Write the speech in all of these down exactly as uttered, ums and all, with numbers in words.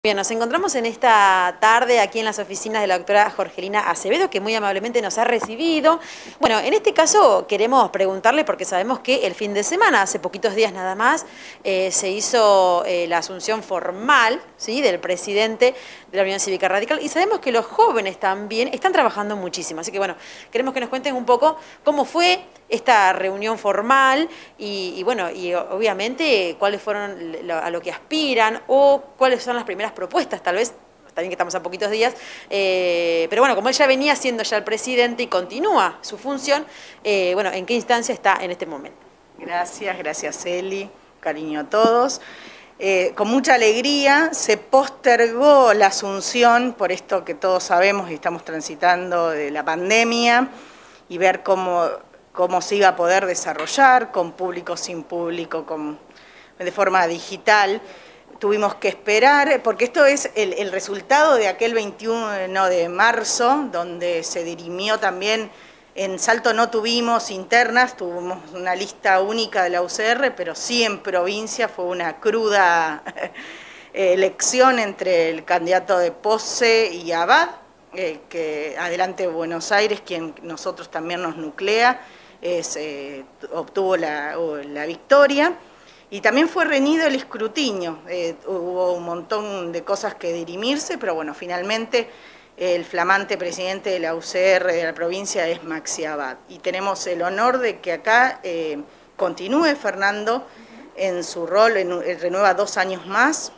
Bien, nos encontramos en esta tarde aquí en las oficinas de la doctora Jorgelina Acevedo, que muy amablemente nos ha recibido. Bueno, en este caso queremos preguntarle, porque sabemos que el fin de semana, hace poquitos días nada más, eh, se hizo eh, la asunción formal, ¿sí?, del presidente de la Unión Cívica Radical, y sabemos que los jóvenes también están trabajando muchísimo. Así que bueno, queremos que nos cuenten un poco cómo fue esta reunión formal y, y bueno, y obviamente cuáles fueron lo, a lo que aspiran o cuáles son las primeras propuestas, tal vez, también que estamos a poquitos días, eh, pero bueno, como él ya venía siendo ya el presidente y continúa su función, eh, bueno, ¿en qué instancia está en este momento? Gracias, gracias Eli, cariño a todos. Eh, con mucha alegría se postergó la asunción por esto que todos sabemos y estamos transitando de la pandemia y ver cómo, cómo se iba a poder desarrollar, con público, sin público, con, de forma digital. Tuvimos que esperar, porque esto es el, el resultado de aquel veintiuno de marzo, donde se dirimió también, en Salto no tuvimos internas, tuvimos una lista única de la U C R, pero sí en provincia fue una cruda elección entre el candidato de Pose y Abad, eh, que Adelante Buenos Aires, quien nosotros también nos nuclea, es, eh, obtuvo la, la victoria. Y también fue reñido el escrutinio, eh, hubo un montón de cosas que dirimirse, pero bueno, finalmente el flamante presidente de la U C R de la provincia es Maxi Abad. Y tenemos el honor de que acá eh, continúe Fernando en su rol, en, en, renueva dos años más.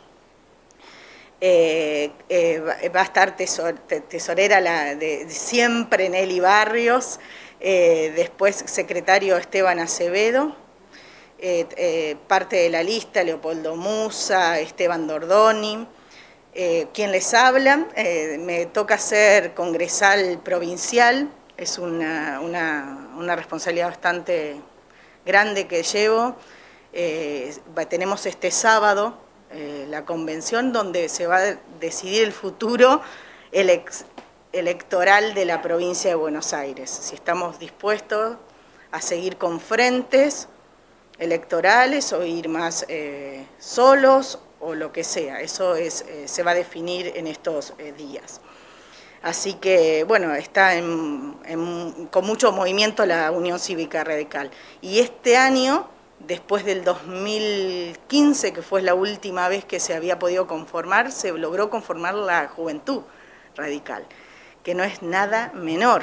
Eh, eh, va a estar tesor, tesorera la de, de siempre Nelly Barrios, eh, después secretario Esteban Acevedo. Eh, eh, parte de la lista, Leopoldo Musa, Esteban Dordoni, eh, quien les habla, eh, me toca ser congresal provincial, es una, una, una responsabilidad bastante grande que llevo. Eh, tenemos este sábado eh, la convención donde se va a decidir el futuro elec electoral de la provincia de Buenos Aires, si estamos dispuestos a seguir con frentes electorales o ir más eh, solos o lo que sea, eso es, eh, se va a definir en estos eh, días. Así que, bueno, está en, en, con mucho movimiento la Unión Cívica Radical. Y este año, después del dos mil quince, que fue la última vez que se había podido conformar, se logró conformar la Juventud Radical, que no es nada menor.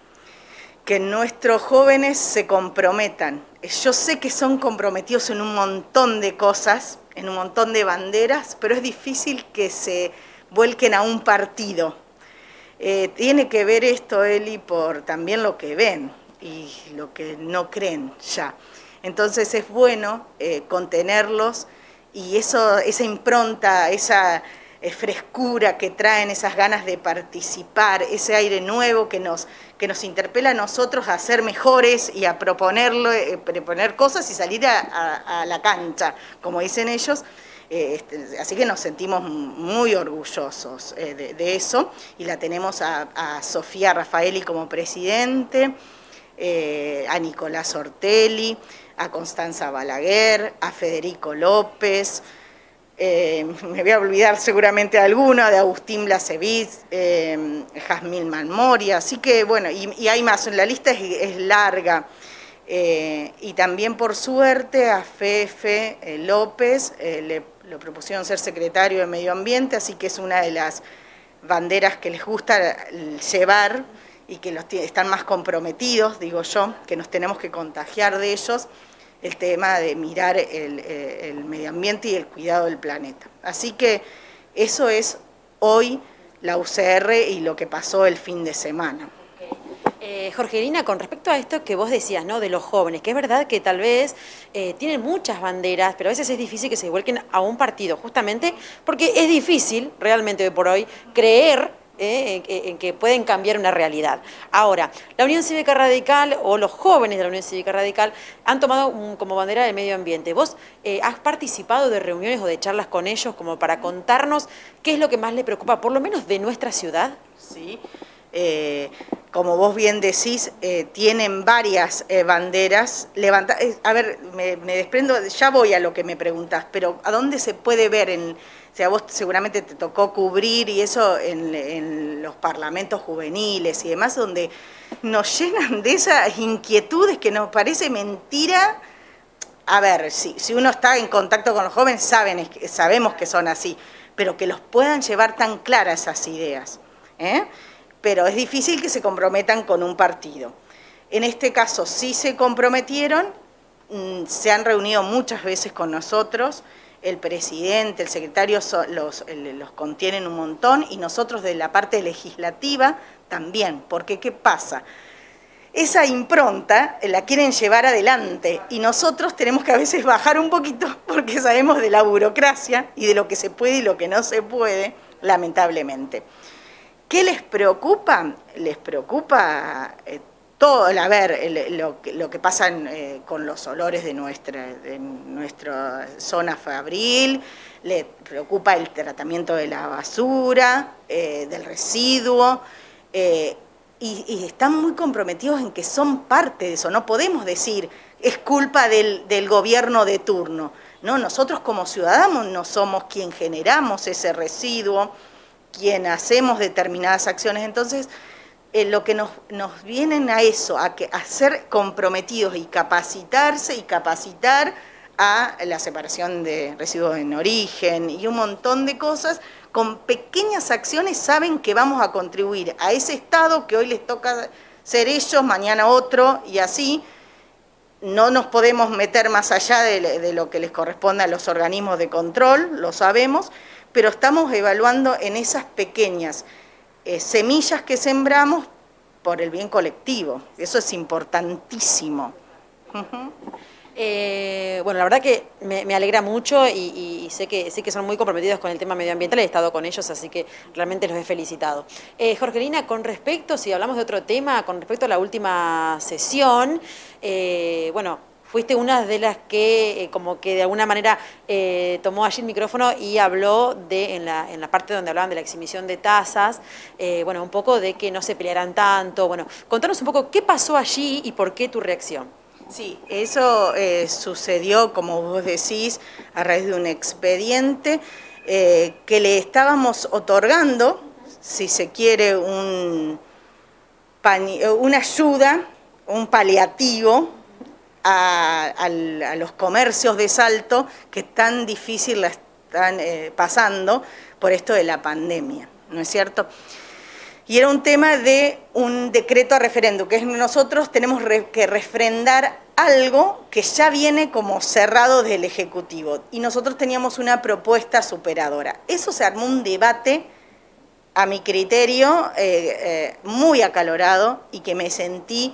Que nuestros jóvenes se comprometan. Yo sé que son comprometidos en un montón de cosas, en un montón de banderas, pero es difícil que se vuelquen a un partido. Eh, tiene que ver esto, Eli, por también lo que ven y lo que no creen ya. Entonces es bueno eh, contenerlos y eso, esa impronta, esa eh, frescura que traen, esas ganas de participar, ese aire nuevo que nos, que nos interpela a nosotros a ser mejores y a proponerlo, eh, proponer cosas y salir a, a, a la cancha, como dicen ellos. Eh, este, así que nos sentimos muy orgullosos eh, de, de eso, y la tenemos a, a Sofía Rafaeli como presidente, eh, a Nicolás Ortelli, a Constanza Balaguer, a Federico López, eh, me voy a olvidar seguramente de alguna, de Agustín Blasevich, eh, Jazmín Manmoria, así que bueno, y, y hay más, la lista es, es larga. Eh, y también por suerte a Fefe eh, López eh, le, le propusieron ser secretario de Medio Ambiente, así que es una de las banderas que les gusta llevar y que los están más comprometidos, digo yo, que nos tenemos que contagiar de ellos, el tema de mirar el, el medio ambiente y el cuidado del planeta. Así que eso es hoy la U C R y lo que pasó el fin de semana. Eh, Jorgelina, con respecto a esto que vos decías, ¿no?, de los jóvenes, que es verdad que tal vez eh, tienen muchas banderas, pero a veces es difícil que se vuelquen a un partido, justamente porque es difícil, realmente hoy por hoy, creer eh, en, en que pueden cambiar una realidad. Ahora, la Unión Cívica Radical o los jóvenes de la Unión Cívica Radical han tomado un, como bandera el medio ambiente. ¿Vos eh, has participado de reuniones o de charlas con ellos como para contarnos qué es lo que más les preocupa, por lo menos de nuestra ciudad? Sí. Eh, como vos bien decís, eh, tienen varias eh, banderas. Levanta, eh, a ver, me, me desprendo, ya voy a lo que me preguntás, pero ¿a dónde se puede ver? En, sea, vos seguramente te tocó cubrir y eso en, en los parlamentos juveniles y demás, donde nos llenan de esas inquietudes que nos parece mentira. A ver, si, si uno está en contacto con los jóvenes, saben, sabemos que son así, pero que los puedan llevar tan claras esas ideas, ¿eh? Pero es difícil que se comprometan con un partido. En este caso sí se comprometieron, se han reunido muchas veces con nosotros, el presidente, el secretario los, los contienen un montón y nosotros de la parte legislativa también, porque ¿qué pasa? Esa impronta la quieren llevar adelante y nosotros tenemos que a veces bajar un poquito porque sabemos de la burocracia y de lo que se puede y lo que no se puede, lamentablemente. ¿Qué les preocupa? Les preocupa eh, todo, a ver, el, lo, lo que pasa en, eh, con los olores de nuestra, de nuestra zona fabril, les preocupa el tratamiento de la basura, eh, del residuo, eh, y, y están muy comprometidos en que son parte de eso. No podemos decir, es culpa del, del gobierno de turno. No, nosotros como ciudadanos no somos quien generamos ese residuo, quien hacemos determinadas acciones. Entonces, eh, lo que nos, nos vienen a eso, a, que, a ser comprometidos y capacitarse y capacitar a la separación de residuos en origen y un montón de cosas, con pequeñas acciones saben que vamos a contribuir a ese estado que hoy les toca ser ellos, mañana otro, y así no nos podemos meter más allá de, de lo que les corresponde a los organismos de control, lo sabemos, pero estamos evaluando en esas pequeñas eh, semillas que sembramos por el bien colectivo. Eso es importantísimo. Uh-huh. Eh, bueno, la verdad que me, me alegra mucho y, y, y sé que sé que son muy comprometidos con el tema medioambiental, he estado con ellos, así que realmente los he felicitado. Eh, Jorgelina, con respecto, si hablamos de otro tema, con respecto a la última sesión, eh, bueno, fuiste una de las que eh, como que de alguna manera eh, tomó allí el micrófono y habló de, en la, en la parte donde hablaban de la exhibición de tazas, eh, bueno, un poco de que no se pelearan tanto. Bueno, contanos un poco qué pasó allí y por qué tu reacción. Sí, eso eh, sucedió, como vos decís, a raíz de un expediente eh, que le estábamos otorgando, si se quiere, un, una ayuda, un paliativo a, a, a los comercios de Salto que tan difícil la están eh, pasando por esto de la pandemia, ¿no es cierto? Y era un tema de un decreto a referéndum, que es nosotros tenemos que refrendar algo que ya viene como cerrado del Ejecutivo. Y nosotros teníamos una propuesta superadora. Eso se armó un debate, a mi criterio, eh, eh, muy acalorado y que me sentí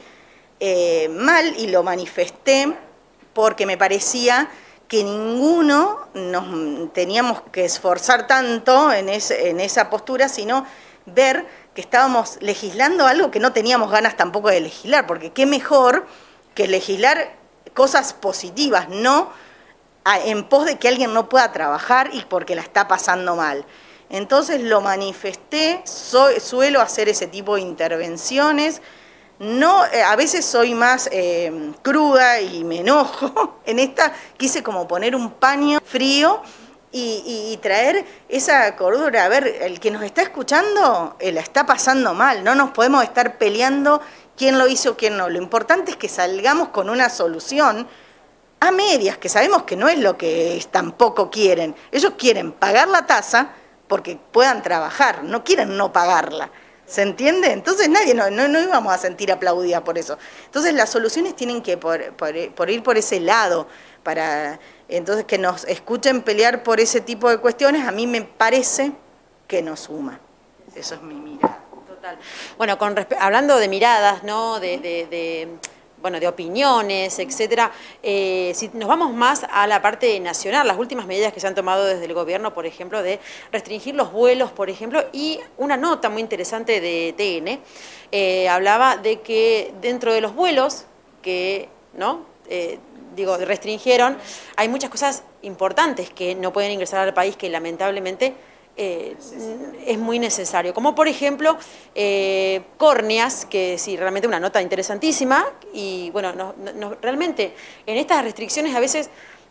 eh, mal y lo manifesté porque me parecía que ninguno nos teníamos que esforzar tanto en, ese, en esa postura, sino ver que estábamos legislando algo que no teníamos ganas tampoco de legislar, porque qué mejor que legislar cosas positivas, no a, en pos de que alguien no pueda trabajar y porque la está pasando mal. Entonces lo manifesté, soy, suelo hacer ese tipo de intervenciones, no, eh, a veces soy más eh, cruda y me enojo, en esta quise como poner un paño frío Y, y, y traer esa cordura. A ver, el que nos está escuchando eh, la está pasando mal, no nos podemos estar peleando quién lo hizo o quién no. Lo importante es que salgamos con una solución a medias, que sabemos que no es lo que tampoco quieren. Ellos quieren pagar la tasa porque puedan trabajar, no quieren no pagarla. ¿Se entiende? Entonces nadie, no, no, no íbamos a sentir aplaudida por eso. Entonces las soluciones tienen que por, por, por ir por ese lado, para entonces que nos escuchen pelear por ese tipo de cuestiones, a mí me parece que nos suma. Eso es mi mirada. Total. Bueno, con hablando de miradas, ¿no? De, de, de, bueno, de opiniones, etcétera, eh, si nos vamos más a la parte nacional, las últimas medidas que se han tomado desde el gobierno, por ejemplo, de restringir los vuelos, por ejemplo, y una nota muy interesante de T N, eh, hablaba de que dentro de los vuelos que, ¿no? Eh, digo, restringieron, hay muchas cosas importantes que no pueden ingresar al país que lamentablemente eh, es muy necesario, como por ejemplo eh, córneas, que sí, realmente una nota interesantísima, y bueno, no, no, realmente en estas restricciones a veces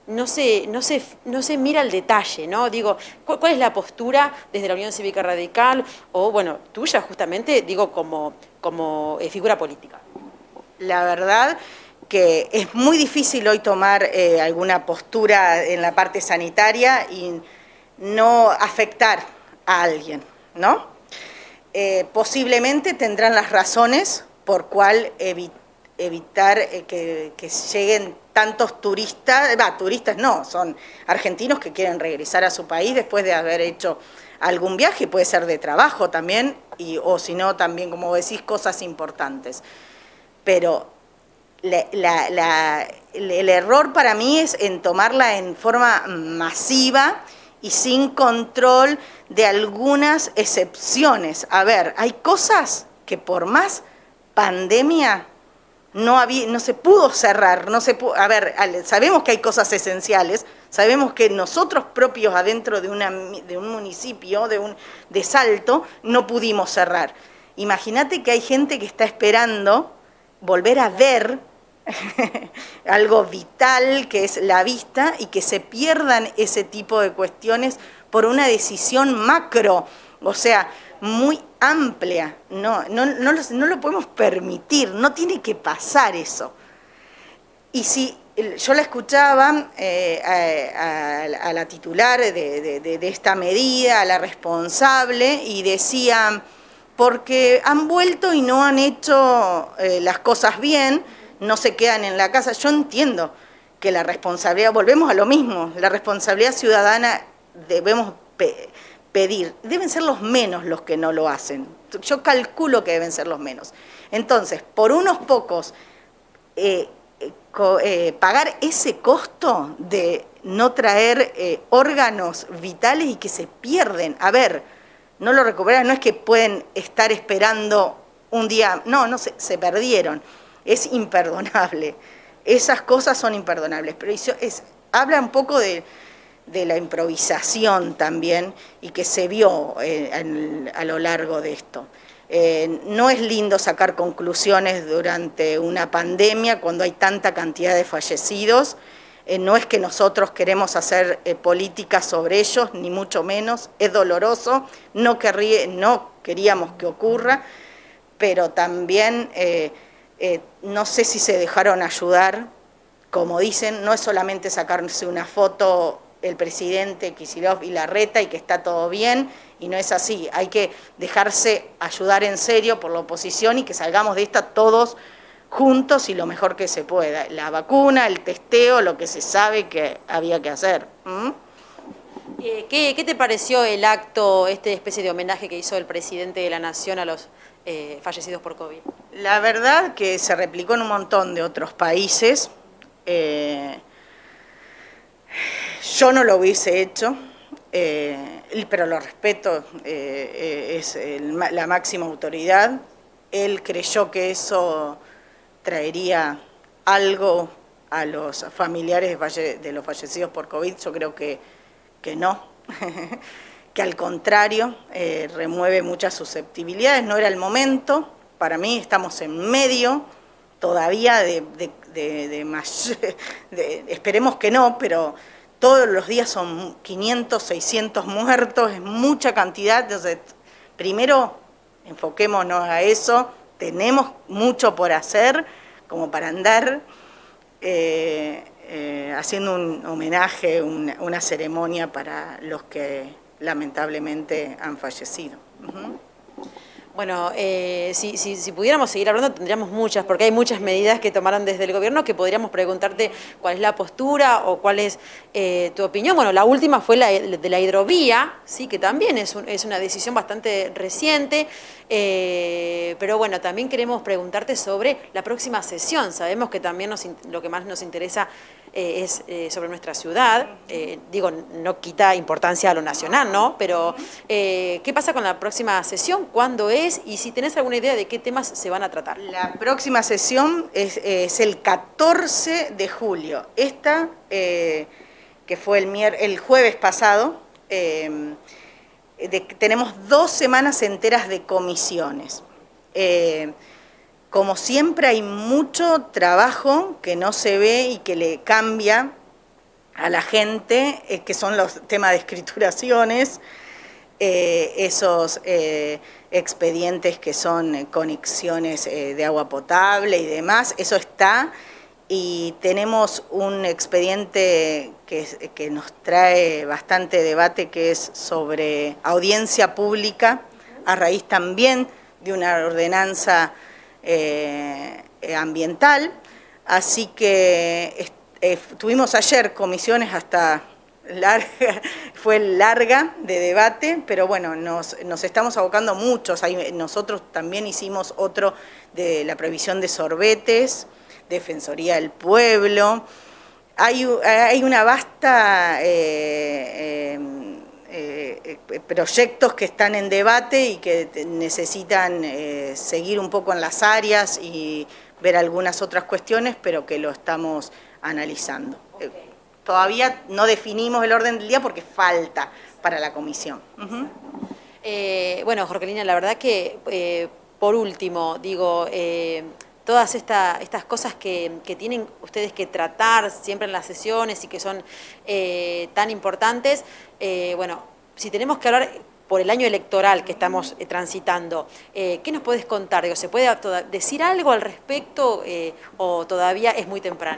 no se, no se, no se mira el detalle, ¿no? Digo, ¿cuál, cuál es la postura desde la Unión Cívica Radical o, bueno, tuya justamente, digo, como, como eh, figura política? La verdad que es muy difícil hoy tomar eh, alguna postura en la parte sanitaria y no afectar a alguien, ¿no? Eh, posiblemente tendrán las razones por cual evi evitar eh, que, que lleguen tantos turistas, va, turistas no, son argentinos que quieren regresar a su país después de haber hecho algún viaje, puede ser de trabajo también, y, o si no, también, como decís, cosas importantes. Pero la, la, la, el error para mí es en tomarla en forma masiva y sin control de algunas excepciones. A ver, hay cosas que por más pandemia no, había, no se pudo cerrar, no se pudo, a ver, sabemos que hay cosas esenciales, sabemos que nosotros propios adentro de, una, de un municipio, de, un, de Salto, no pudimos cerrar. Imagínate que hay gente que está esperando volver a ver algo vital que es la vista y que se pierdan ese tipo de cuestiones por una decisión macro, o sea, muy amplia. No, no, no, lo, no lo podemos permitir, no tiene que pasar eso. Y si yo la escuchaba eh, a, a, a la titular de, de, de esta medida, a la responsable, y decía, porque han vuelto y no han hecho eh, las cosas bien, no se quedan en la casa. Yo entiendo que la responsabilidad, volvemos a lo mismo, la responsabilidad ciudadana debemos pe pedir, deben ser los menos los que no lo hacen. Yo calculo que deben ser los menos. Entonces, por unos pocos, eh, eh, pagar ese costo de no traer eh, órganos vitales y que se pierden. A ver, no lo recuperan, no es que pueden estar esperando un día, no, no, se, se perdieron. Es imperdonable. Esas cosas son imperdonables. Pero eso es, habla un poco de, de la improvisación también y que se vio eh, en, a lo largo de esto. Eh, no es lindo sacar conclusiones durante una pandemia cuando hay tanta cantidad de fallecidos. Eh, no es que nosotros queremos hacer eh, políticas sobre ellos, ni mucho menos. Es doloroso, no, querría, no queríamos que ocurra, pero también eh, eh, no sé si se dejaron ayudar. Como dicen, no es solamente sacarse una foto el presidente Kicillof y Larreta y que está todo bien, y no es así. Hay que dejarse ayudar en serio por la oposición y que salgamos de esta todos juntos y lo mejor que se pueda. La vacuna, el testeo, lo que se sabe que había que hacer. ¿Mm? Eh, ¿qué, ¿Qué te pareció el acto, esta especie de homenaje que hizo el presidente de la Nación a los eh, fallecidos por COVID? La verdad que se replicó en un montón de otros países. Eh, yo no lo hubiese hecho, eh, pero lo respeto, eh, es el, la máxima autoridad. Él creyó que eso traería algo a los familiares de, falle, de los fallecidos por COVID. Yo creo que, que no, que al contrario, eh, remueve muchas susceptibilidades. No era el momento, para mí estamos en medio todavía de, de, de, de, más, de esperemos que no, pero todos los días son quinientos, seiscientos muertos, es mucha cantidad. Entonces, primero enfoquémonos a eso. Tenemos mucho por hacer, como para andar eh, eh, haciendo un homenaje, una, una ceremonia para los que lamentablemente han fallecido. Uh-huh. Bueno, eh, si, si, si pudiéramos seguir hablando tendríamos muchas, porque hay muchas medidas que tomaron desde el gobierno que podríamos preguntarte cuál es la postura o cuál es eh, tu opinión. Bueno, la última fue la de la hidrovía, sí, que también es, un, es una decisión bastante reciente, eh, pero bueno, también queremos preguntarte sobre la próxima sesión. Sabemos que también nos, lo que más nos interesa eh, es eh, sobre nuestra ciudad, eh, digo, no quita importancia a lo nacional, ¿no? Pero, eh, ¿qué pasa con la próxima sesión? ¿Cuándo es? Y si tenés alguna idea de qué temas se van a tratar. La próxima sesión es, es el catorce de julio. Esta, eh, que fue el, mier el jueves pasado, eh, de, tenemos dos semanas enteras de comisiones. Eh, como siempre hay mucho trabajo que no se ve y que le cambia a la gente, eh, que son los temas de escrituraciones, eh, esos eh, expedientes que son conexiones eh, de agua potable y demás, eso está, y tenemos un expediente que, que nos trae bastante debate, que es sobre audiencia pública, a raíz también de una ordenanza eh, ambiental, así que eh, tuvimos ayer comisiones hasta larga, fue larga de debate, pero bueno, nos, nos estamos abocando muchos. Hay, nosotros también hicimos otro de la prohibición de sorbetes, Defensoría del Pueblo. Hay, hay una vasta eh, eh, eh, proyectos que están en debate y que necesitan eh, seguir un poco en las áreas y ver algunas otras cuestiones, pero que lo estamos analizando. Okay. Eh, todavía no definimos el orden del día porque falta para la comisión. Uh-huh. eh, bueno, Jorgelina, la verdad que, eh, por último, digo, eh, todas esta, estas cosas que, que tienen ustedes que tratar siempre en las sesiones y que son eh, tan importantes, eh, bueno, si tenemos que hablar por el año electoral que estamos eh, transitando, eh, ¿qué nos puedes contar? Digo, ¿se puede decir algo al respecto eh, o todavía es muy temprano?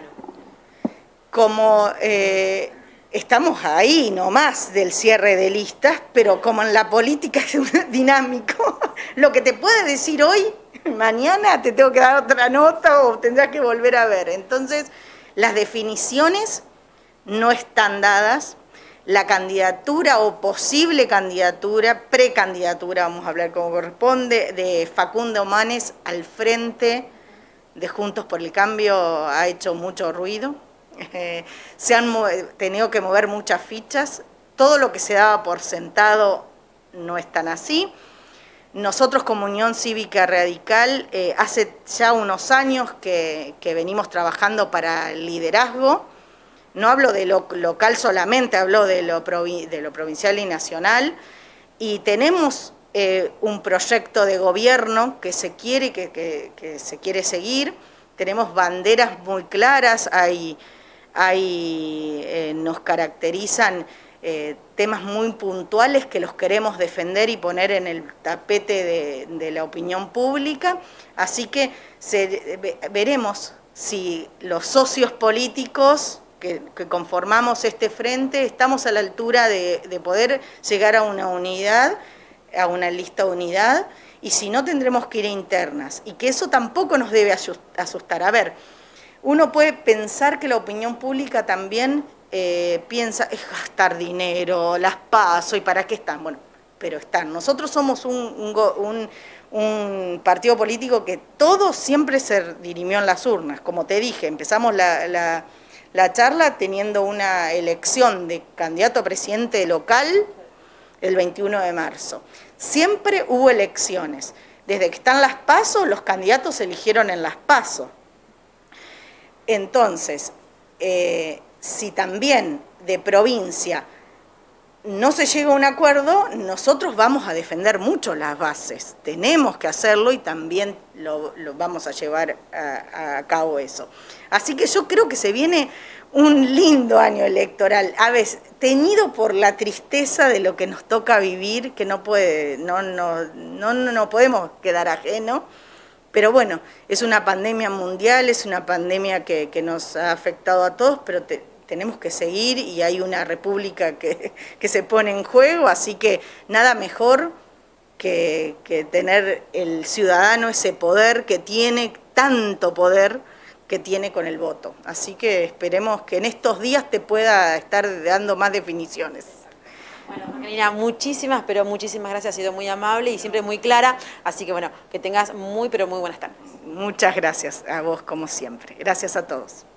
Como eh, estamos ahí nomás del cierre de listas, pero como en la política es dinámico, lo que te puede decir hoy, mañana te tengo que dar otra nota o tendrás que volver a ver. Entonces, las definiciones no están dadas. La candidatura o posible candidatura, precandidatura, vamos a hablar como corresponde, de Facundo Manes al frente de Juntos por el Cambio ha hecho mucho ruido. Eh, se han tenido que mover muchas fichas. Todo lo que se daba por sentado no es tan así. Nosotros como Unión Cívica Radical, eh, hace ya unos años que, que venimos trabajando para el liderazgo. No hablo de lo local solamente, hablo de lo, provi de lo provincial y nacional. Y tenemos eh, un proyecto de gobierno que se quiere, que, que, que se quiere seguir. Tenemos banderas muy claras, hay, hay, eh, nos caracterizan Eh, temas muy puntuales que los queremos defender y poner en el tapete de, de la opinión pública, así que se, veremos si los socios políticos que, que conformamos este frente estamos a la altura de, de poder llegar a una unidad, a una lista de unidad, y si no tendremos que ir a internas, y que eso tampoco nos debe asustar. A ver, uno puede pensar que la opinión pública también Eh, piensa, es gastar dinero, las paso, ¿y para qué están? Bueno, pero están. Nosotros somos un, un, un, un partido político que todo siempre se dirimió en las urnas. Como te dije, empezamos la, la, la charla teniendo una elección de candidato a presidente local el veintiuno de marzo. Siempre hubo elecciones. Desde que están las PASO, los candidatos se eligieron en las PASO. Entonces, eh, si también de provincia no se llega a un acuerdo, nosotros vamos a defender mucho las bases. Tenemos que hacerlo y también lo, lo vamos a llevar a, a cabo eso. Así que yo creo que se viene un lindo año electoral, a veces teñido por la tristeza de lo que nos toca vivir, que no puede, no, no, no, no podemos quedar ajeno. Pero bueno, es una pandemia mundial, es una pandemia que, que nos ha afectado a todos, pero te, tenemos que seguir y hay una república que, que se pone en juego, así que nada mejor que, que tener el ciudadano ese poder que tiene, tanto poder que tiene con el voto. Así que esperemos que en estos días te pueda estar dando más definiciones. Bueno, Jorgelina, muchísimas, pero muchísimas gracias, ha sido muy amable y siempre muy clara, así que bueno, que tengas muy, pero muy buenas tardes. Muchas gracias a vos como siempre. Gracias a todos.